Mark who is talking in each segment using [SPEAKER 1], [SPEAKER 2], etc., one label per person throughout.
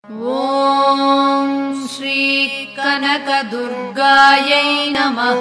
[SPEAKER 1] ఓం శ్రీ కనక దుర్గాయై నమః।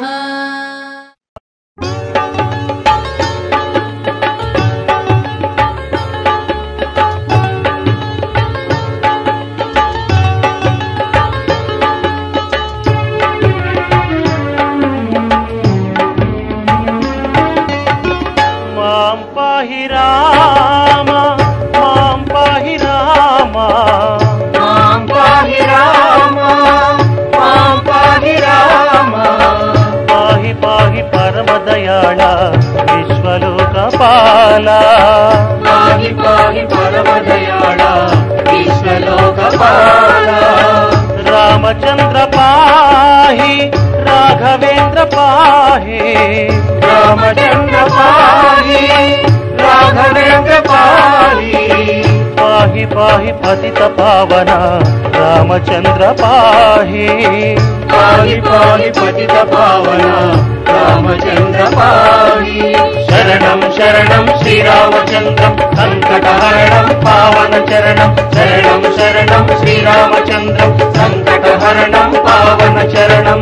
[SPEAKER 2] మాం పాహి రామ మాం పాహి రామ మాం పాహి రామ మాం పాహి రామ పాహి పాహి పరమ దయాళ విశ్వలోకపాల పాహి పాహి పరమ దయాళ విశ్వలోకపాల రామచంద్ర పాహి రాఘవేంద్ర పాహి రామచంద్ర పాహి రాఘవేంద్ర పాహి పాహి పాహి పతిత పావన రామచంద్ర పాహి పాహి పాహి పతిత పావన రామచంద్ర పాహి శరణం శరణం శ్రీరామచంద్రం సంకటహరణం పావన చరణం శరణం శరణం శ్రీరామచంద్రం సంకటహరణం పావన చరణం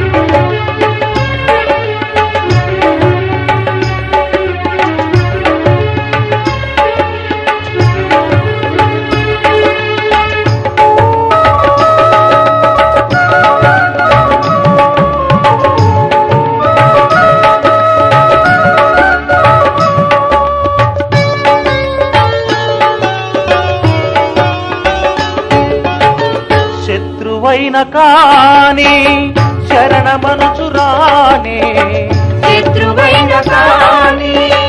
[SPEAKER 2] శత్రువైన కాని శరణమనుచురాని శత్రువైన కాని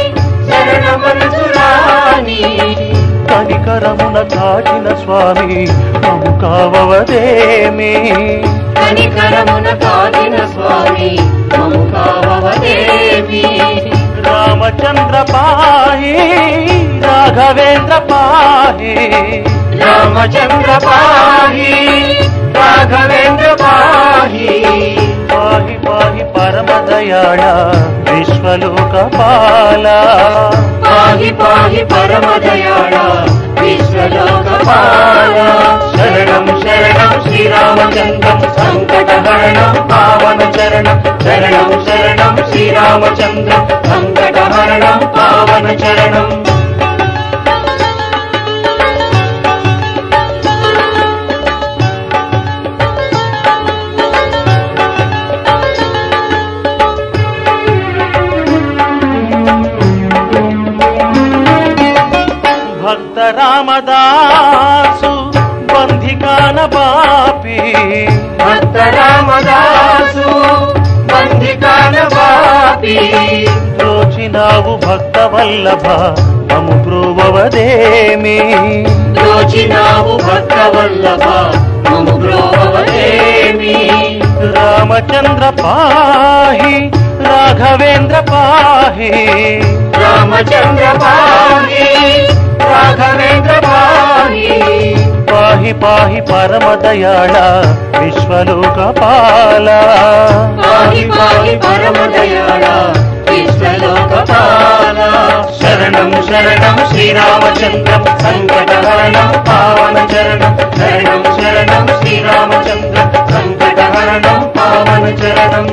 [SPEAKER 2] శరణమనుచురాని కనికరమున కాచిన స్వామి మము కావవదేమి కనికరమున కాచిన స్వామి మము కావవదేమి రామచంద్ర పాహి రాఘవేంద్ర పాహి రామచంద్ర పాహి రాఘవేంద్ర పాహి పాహి పాహి పరమ దయాళ విశ్వలోకపాల పాహి పాహి పరమ దయాళ విశ్వలోకపాల శరణం శరణం శ్రీరామచంద్రం సంకటహరణం పావన చరణం శరణం శరణం శ్రీరామచంద్రం సంకటహరణం పావన చరణం భక్త రామదాసు బంధికాన బాపి భక్త రామదాసు బంధికాన బాపి రోచినావు భక్త వల్లభ మము బ్రోవదేమి రోచినావు భక్త వల్లభ మము బ్రోవదేమి రామచంద్ర పాహి రాఘవేంద్ర పాహి రామచంద్ర పాహి రాఘవేంద్ర పాహి పాహి పాహి పరమ దయాళ విశ్వలోకపాల పాహి పాహి పరమ దయాళ విశ్వలోకపాల శరణం శరణం శ్రీరామచంద్రం సంకటహరణం పావన చరణం శరణం శరణం శ్రీరామచంద్రం సంకటహరణం పావన చరణం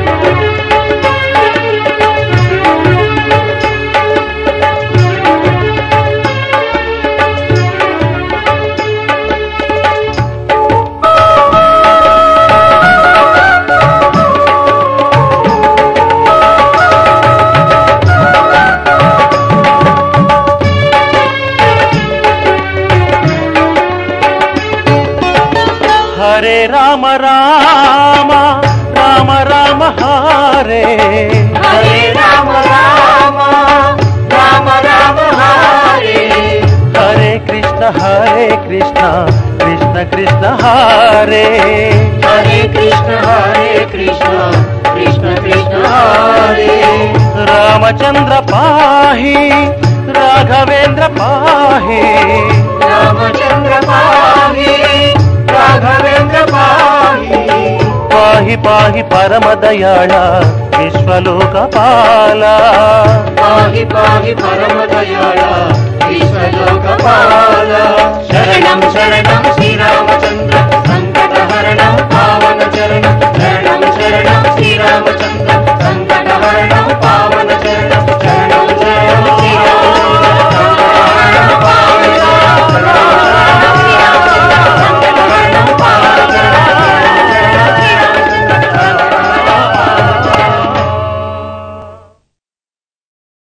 [SPEAKER 2] హరే రామ రామ రామ రామ హరే హరే రామ రామ రామ రామ హరే హరే కృష్ణ కృష్ణ కృష్ణ హరే హరే కృష్ణ కృష్ణ కృష్ణ హరే రామచంద్ర పాహి రాఘవేంద్ర పాహి రామచంద్ర పాహి రాఘవేంద్ర పాహి పాహి పాహి పరమ దయాళ విశ్వలోకపాల పాహి పాహి పరమ దయాళ విశ్వలోకపాల శరణం శరణం శ్రీరామచంద్ర సంకటహరణం పావన చరణం శరణం శరణం శ్రీరామచంద్ర